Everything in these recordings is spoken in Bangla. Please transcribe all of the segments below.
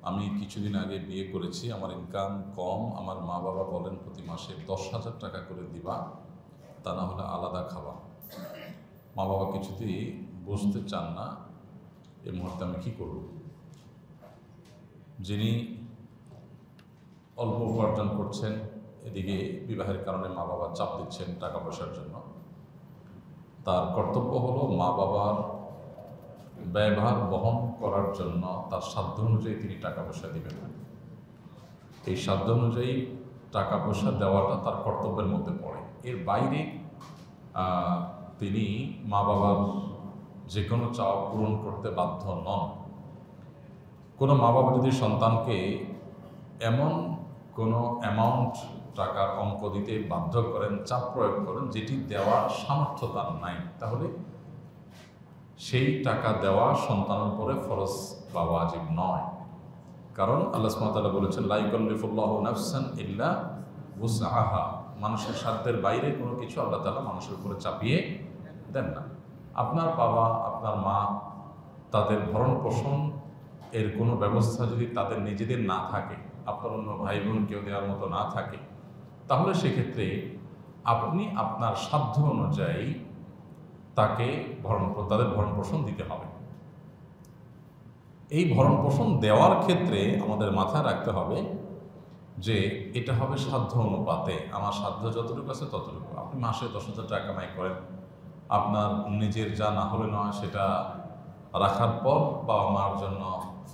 আমি কিছুদিন আগে বিয়ে করেছি, আমার ইনকাম কম, আমার মা বাবা বলেন প্রতি মাসে 10,000 টাকা করে দিবা, তা না হলে আলাদা খাওয়া। মা বাবা কিছুতেই বুঝতে চান না, এই মুহূর্তে আমি কী করব? যিনি অল্প উপার্জন করছেন, এদিকে বিবাহের কারণে মা বাবা চাপ দিচ্ছেন টাকা পয়সার জন্য, তার কর্তব্য হলো মা বাবার ব্যয়ভার বহন করার জন্য তার সাধ্য অনুযায়ী তিনি টাকা পয়সা দেবেন। এই সাধ্য অনুযায়ী টাকা পয়সা দেওয়াটা তার কর্তব্যের মধ্যে পড়ে। এর বাইরে তিনি মা বাবার যে কোনো চাওয়া পূরণ করতে বাধ্য নন। কোনো মা বাবা যদি সন্তানকে এমন কোনো অ্যামাউন্ট টাকার অঙ্ক দিতে বাধ্য করেন, চাপ প্রয়োগ করেন, যেটি দেওয়ার সামর্থ্য তার নাই, তাহলে সেই টাকা দেওয়া সন্তানের উপরে ফরজ বা ওয়াজিব নয়। কারণ আল্লাহ সুবহানাহু ওয়া তাআলা বলেছেন, লা ইউকাল্লিফুল্লাহু নাফসান ইল্লা উসআহা। মানুষের সাধ্যের বাইরে কোনো কিছু আল্লাহ তাআলা মানুষের উপরে চাপিয়ে দেন না। আপনার বাবা, আপনার মা, তাদের ভরণ পোষণ এর কোনো ব্যবস্থা যদি তাদের নিজেদের না থাকে, আপনার অন্য ভাই বোন কেউ দেওয়ার মতো না থাকে, তাহলে সেক্ষেত্রে আপনি আপনার সাধ্য অনুযায়ী তাকে তাদের ভরণ পোষণ দিতে হবে। এই ভরণ পোষণ দেওয়ার ক্ষেত্রে আমাদের মাথায় রাখতে হবে যে এটা হবে সাধ্য অনুপাতে। আমার সাধ্য যতটুকু আছে ততটুকু। আপনি মাসে 10,000 টাকা কামাই করেন, আপনার নিজের যা না হলে নয় সেটা রাখার পর বাবা মার জন্য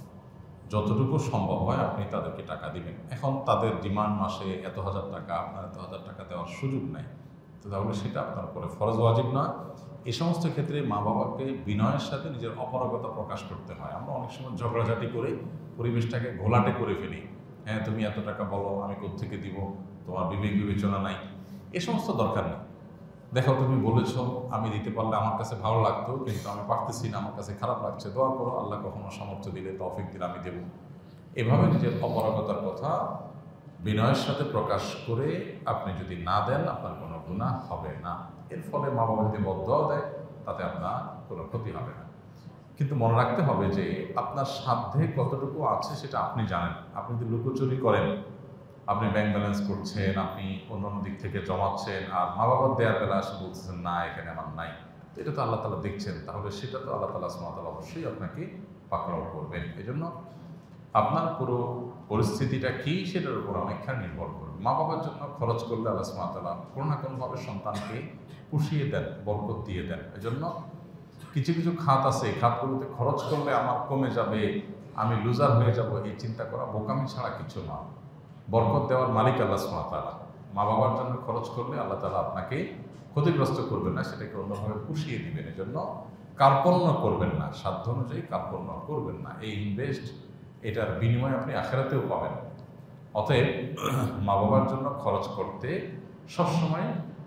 যতটুকু সম্ভব হয় আপনি তাদেরকে টাকা দিবেন। এখন তাদের ডিমান্ড মাসে এত হাজার টাকা, আপনার এত হাজার টাকা দেওয়ার সুযোগ নাই, তো তাহলে সেটা আপনার উপরে ফরজ ওয়াজিব নয়। এই সমস্ত ক্ষেত্রে মা বাবাকে বিনয়ের সাথে নিজের অপারগতা প্রকাশ করতে হয়। আমরা অনেক সময় ঝগড়াঝাটি করে পরিবেশটাকে ঘোলাটে করে ফেলি। হ্যাঁ, তুমি এত টাকা বলো, আমি কোত্থেকে দিব, তোমার বিবেক বিবেচনা নাই, এ সমস্ত দরকার নেই। দেখো, তুমি বলেছো, আমি দিতে পারলে আমার কাছে ভালো লাগতো, কিন্তু আমি পারতেছি না, আমার কাছে খারাপ লাগছে, দোয়া করো, আল্লাহ কখনো সামর্থ্য দিলে, তৌফিক দিলে আমি দেবো। এভাবে নিজের অপারগতার কথা বিনয়ের সাথে প্রকাশ করে আপনি যদি না দেন, আপনার কোনো গুনাহ হবে না। এর ফলে মা বাবা যদি বদদোয়া দেয়, তাতে আপনার কোনো ক্ষতি হবে না। কিন্তু মনে রাখতে হবে যে আপনার সাধ্যে কতটুকু আছে সেটা আপনি জানেন। আপনি যদি লুকোচুরি করেন, আপনি ব্যাংক ব্যালেন্স করছেন, আপনি অন্য দিক থেকে জমাচ্ছেন, আর মা বাবার দেওয়ার বেলা এসে বলতেছেন না, এখানে আমার নাই, তো এটা তো আল্লাহ তাআলা দেখছেন, তাহলে সেটা তো আল্লাহ তাআলা সুবহানাহু ওয়া তাআলা অবশ্যই আপনাকে পাকড়াও করবেন। এই জন্য আপনার পুরো পরিস্থিতিটা কী সেটার উপর অনেকখানি নির্ভর করবে। মা বাবার জন্য খরচ করলে আল্লাহ সুবহানাহু ওয়া তাআলা কোনো না কোনোভাবে সন্তানকে পুষিয়ে দেন, বরকত দিয়ে দেন। এজন্য কিছু কিছু খাত আছে, এই খাতগুলোতে খরচ করলে আমার কমে যাবে, আমি লুজার হয়ে যাব, এই চিন্তা করা বোকামি ছাড়া কিছু না। বরকত দেওয়ার মালিক আল্লাহ সুবহানাহু ওয়া তাআলা। মা বাবার জন্য খরচ করলে আল্লাহ তাআলা আপনাকে ক্ষতিগ্রস্ত করবেন না, সেটাকে অন্যভাবে পুষিয়ে দিবেন। এজন্য কার্পণ্য করবেন না, সাধ্য অনুযায়ী কার্পণ্য করবেন না। এই ইনভেস্ট, এটার বিনিময়ে আপনি আখিরাতেও পাবেন। অতএব মা বাবার জন্য খরচ করতে সবসময়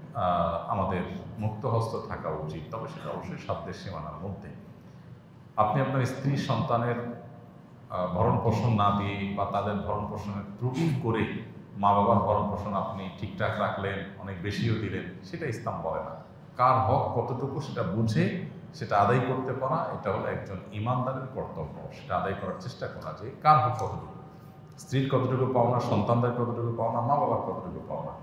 আমাদের মুক্ত হস্ত থাকা উচিত, তবে সেটা অবশ্যই সাধ্যের সীমানার মধ্যে। আপনি আপনার স্ত্রী সন্তানের ভরণ পোষণ না দিয়ে বা তাদের ভরণ পোষণের ত্রুটি করে মা বাবার ভরণ পোষণ আপনি ঠিকঠাক রাখলেন, অনেক বেশিও দিলেন, সেটা ইসলাম বলে না। কার হক কতটুকু সেটা বুঝে সেটা আদায় করতে পারা, এটা হলো একজন ইমানদারের কর্তব্য। সেটা আদায় করার চেষ্টা করা যে কার হক কতটুকু, স্ত্রীর কতটুকু পাওনা, সন্তানদের কতটুকু পাওনা, মা বাবার কতটুকু পাওনা।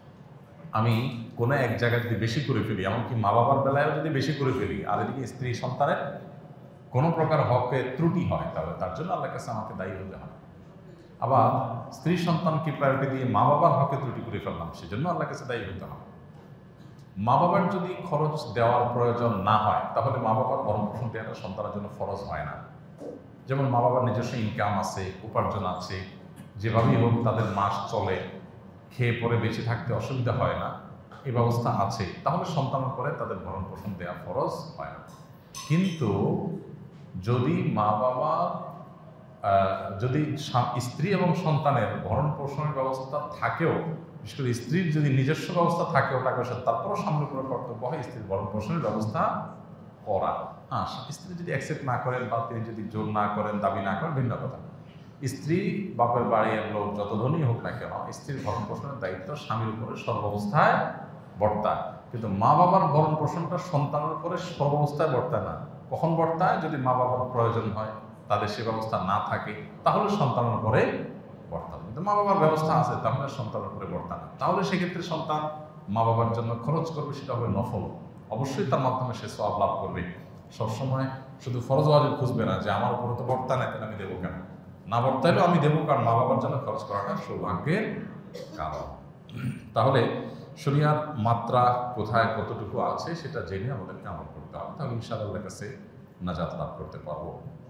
আমি কোনো এক জায়গায় যদি বেশি করে ফেলি, এমনকি মা বাবার বেলায়ও যদি বেশি করে ফেলি, আর এদিকে স্ত্রী সন্তানের কোনো প্রকার হকের ত্রুটি হয়, তাহলে তার জন্য আল্লাহর কাছে আমাকে দায়ী হতে হবে। আবার স্ত্রী সন্তানকে প্রায়োরিটি দিয়ে মা বাবার হকে ত্রুটি করে ফেললাম, সেজন্য আল্লাহর কাছে দায়ী হতে হবে। মা বাবার যদি খরচ দেওয়ার প্রয়োজন না হয়, তাহলে মা বাবার ভরণ পোষণ দেওয়াটা সন্তানের জন্য ফরজ হয় না। যেমন মা বাবার নিজস্ব ইনকাম আছে, উপার্জন আছে, যেভাবেই হোক তাদের মাস চলে, খেয়ে পরে বেঁচে থাকতে অসুবিধা হয় না, এই ব্যবস্থা আছে, তাহলে সন্তানের পরে তাদের ভরণ পোষণ দেওয়া ফরজ হয় না। কিন্তু যদি মা বাবা যদি স্ত্রী এবং সন্তানের ভরণ পোষণের ব্যবস্থা থাকেও, বিশেষ করে স্ত্রীর যদি নিজস্ব ব্যবস্থা থাকেও টাকা পয়সা, তারপরও স্বামীর উপরে কর্তব্য হয় স্ত্রীর ভরণ পোষণের ব্যবস্থা করা। হ্যাঁ, স্ত্রী যদি অ্যাকসেপ্ট না করেন বা তিনি যদি জোর না করেন, দাবি না করেন, ভিন্ন কথা। স্ত্রী বাপের বাড়ির লোক যত ধনী হোক না কেন, স্ত্রীর ভরণ পোষণের দায়িত্ব স্বামীর উপরে সর্বাবস্থায় বর্তায়। কিন্তু মা বাবার ভরণ পোষণটা সন্তানের উপরে সর্বাবস্থায় বর্তায় না। কখন বর্তায়? যদি মা বাবার প্রয়োজন হয়, তাদের সে ব্যবস্থা না থাকে, তাহলে সন্তানের উপরে বর্তান। কিন্তু মা বাবার ব্যবস্থা আছে, তাহলে সন্তানের উপরে বর্তান। তাহলে সেক্ষেত্রে সন্তান মা বাবার জন্য খরচ করবে, সেটা হবে নফল, অবশ্যই তার মাধ্যমে সে সওয়াব লাভ করবে। সবসময় শুধু ফরজ ওয়াজিব খুঁজবে না যে আমার উপরে তো বর্তা না, তাহলে আমি দেবো কেন, না বর্তাইলেও আমি দেবো, কারণ মা বাবার জন্য খরচ করাটা সৌভাগ্যের কারণ। তাহলে শরিয়ার মাত্রা কোথায় কতটুকু আছে সেটা জেনে আমাদেরকে আমল করতে হবে, তাহলে ইনশাআল্লাহর কাছে নাজাত লাভ করতে পারবো।